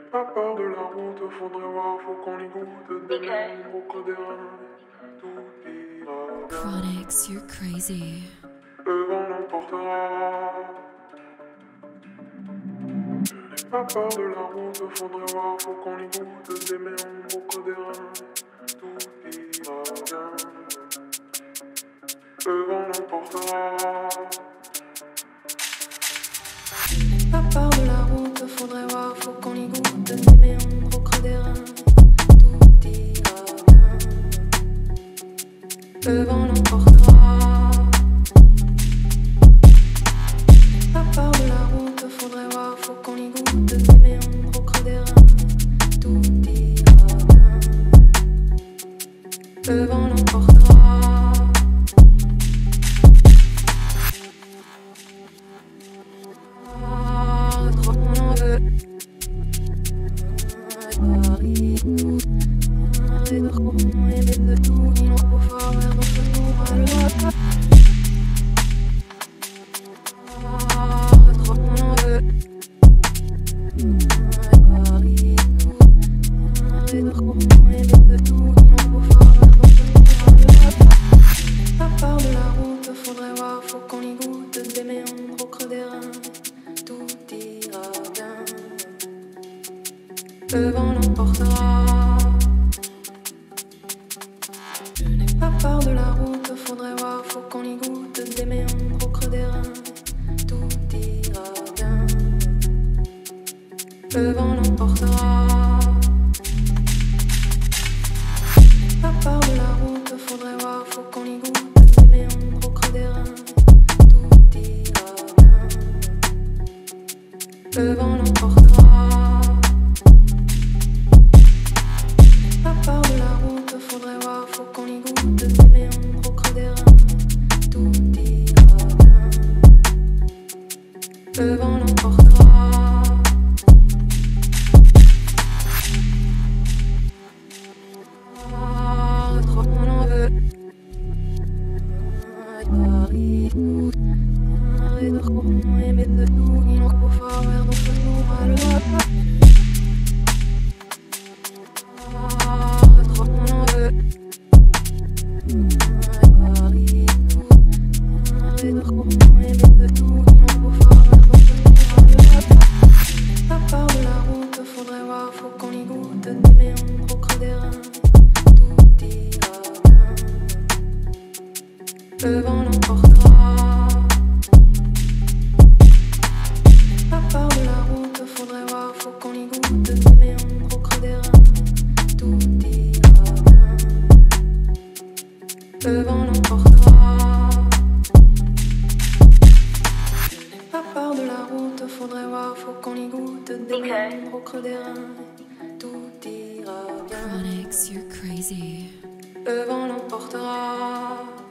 Pas peur de la route, faudrait voir, faut qu'on y goûte. Des méandres au creux des reins, tout ira bien. Chronix, you're crazy. Le vent l'emportera. Je n'ai pas peur de la route, faudrait voir, faut qu'on y goûte. Des méandres au creux des reins, tout ira bien. Le vent l'emportera. Pas peur de la route, faudrait voir, faut qu'on y goûte. Des méandres au creux des reins, tout ira bien. Le vent l'emportera. Pas peur de la route, faudrait voir, faut qu'on y goûte. Des méandres au creux des reins, tout ira bien. Le vent l'emportera. Trop on en veut. Paris, et de rond et de tout, il en faut faire dans ce tour à l'autre. Trop on en veut. Paris, et de rond et de tout, il en faut faire dans ce tour à l'autre. Pas peur de la route, faudrait voir, faut qu'on y goûte. Des méandres au creux des reins, tout ira bien. Le vent l'emportera. Je n'ai pas peur de la route, faudrait voir, faut qu'on y goûte. Des méandres au creux des reins, tout ira bien. Le vent l'emportera. Pas peur de la route, faudrait voir, faut qu'on y goûte. Des méandres au creux des reins, tout ira bien. Le vent l'emportera. Pas peur de la route, faudrait voir, faut qu'on y goûte. Des méandres au creux des reins, tout ira bien. Le vent l'emportera. Trop on en veut. Paris, et de rond et de tout, il en faut faire dans ce tour à l'autre. Trop on en veut. Paris, et de rond et de tout, il en faut faire dans ce tour à l'autre. Pas peur de la route, faudrait voir, faut qu'on y goûte. Des méandres au creux des reins, tout ira bien. Le vent l'emportera. Pas peur de la route, faudrait voir, faut qu'on y goûte. Des méandres au creux des reins, tout ira bien. Le vent l'emportera. Pas peur de la route, faudrait voir, faut qu'on y goûte. Des méandres au creux des reins, tout ira bien. Chronix, you're crazy. Le vent l'emportera.